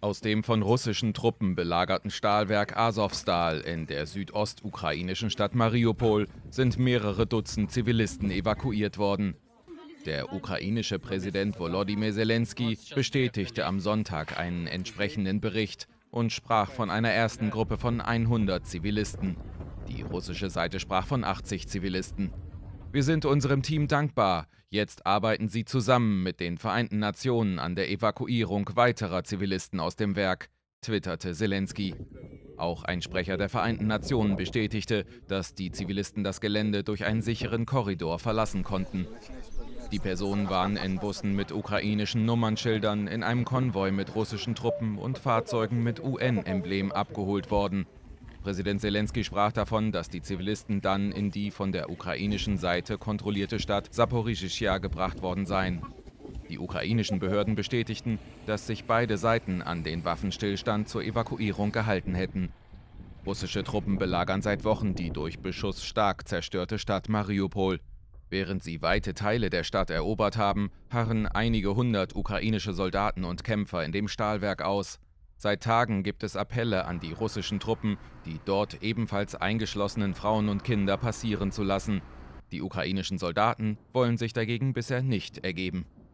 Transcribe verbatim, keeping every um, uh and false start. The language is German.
Aus dem von russischen Truppen belagerten Stahlwerk Asowstal in der südostukrainischen Stadt Mariupol sind mehrere Dutzend Zivilisten evakuiert worden. Der ukrainische Präsident Volodymyr Zelensky bestätigte am Sonntag einen entsprechenden Bericht und sprach von einer ersten Gruppe von hundert Zivilisten. Die russische Seite sprach von achtzig Zivilisten. Wir sind unserem Team dankbar. Jetzt arbeiten sie zusammen mit den Vereinten Nationen an der Evakuierung weiterer Zivilisten aus dem Werk, twitterte Zelensky. Auch ein Sprecher der Vereinten Nationen bestätigte, dass die Zivilisten das Gelände durch einen sicheren Korridor verlassen konnten. Die Personen waren in Bussen mit ukrainischen Nummernschildern in einem Konvoi mit russischen Truppen und Fahrzeugen mit U N-Emblem abgeholt worden. Präsident Zelensky sprach davon, dass die Zivilisten dann in die von der ukrainischen Seite kontrollierte Stadt Saporischschja gebracht worden seien. Die ukrainischen Behörden bestätigten, dass sich beide Seiten an den Waffenstillstand zur Evakuierung gehalten hätten. Russische Truppen belagern seit Wochen die durch Beschuss stark zerstörte Stadt Mariupol. Während sie weite Teile der Stadt erobert haben, harren einige hundert ukrainische Soldaten und Kämpfer in dem Stahlwerk aus. Seit Tagen gibt es Appelle an die russischen Truppen, die dort ebenfalls eingeschlossenen Frauen und Kinder passieren zu lassen. Die ukrainischen Soldaten wollen sich dagegen bisher nicht ergeben.